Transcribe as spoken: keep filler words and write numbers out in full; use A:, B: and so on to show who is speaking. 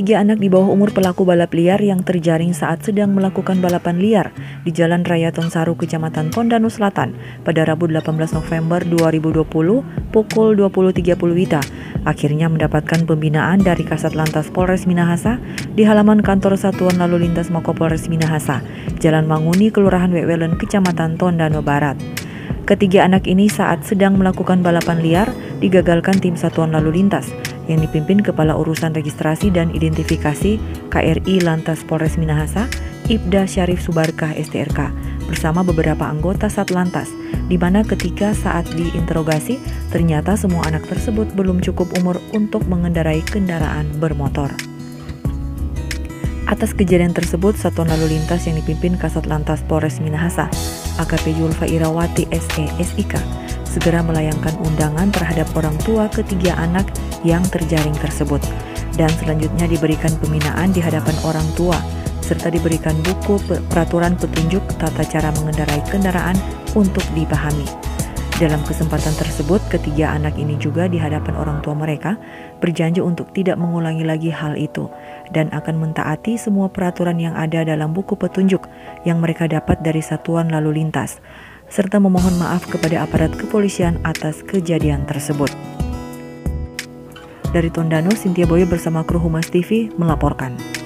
A: Tiga anak di bawah umur pelaku balap liar yang terjaring saat sedang melakukan balapan liar di Jalan Raya Tonsari, Kecamatan Tondano Selatan pada Rabu delapan belas November dua ribu dua puluh pukul dua puluh tiga puluh W I B akhirnya mendapatkan pembinaan dari Kasat Lantas Polres Minahasa di halaman kantor Satuan Lalu Lintas Mako Polres Minahasa, Jalan Manguni, Kelurahan Wewelen, Kecamatan Tondano Barat. Ketiga anak ini saat sedang melakukan balapan liar digagalkan tim Satuan Lalu Lintas yang dipimpin Kepala Urusan Registrasi dan Identifikasi K R I Lantas Polres Minahasa, Ibda Syarif Subarkah S T R K, bersama beberapa anggota Satlantas, di mana ketika saat diinterogasi, ternyata semua anak tersebut belum cukup umur untuk mengendarai kendaraan bermotor. Atas kejadian tersebut, Satuan Lalu Lintas yang dipimpin Kasat Lantas Polres Minahasa, A K P Yulfa Irawati S E S I K, segera melayangkan undangan terhadap orang tua ketiga anak yang terjaring tersebut, dan selanjutnya diberikan pembinaan di hadapan orang tua, serta diberikan buku peraturan petunjuk tata cara mengendarai kendaraan untuk dipahami. Dalam kesempatan tersebut, ketiga anak ini juga di hadapan orang tua mereka berjanji untuk tidak mengulangi lagi hal itu dan akan mentaati semua peraturan yang ada dalam buku petunjuk yang mereka dapat dari Satuan Lalu Lintas, serta memohon maaf kepada aparat kepolisian atas kejadian tersebut. Dari Tondano, Cynthia Boyo bersama kru Humas T V melaporkan.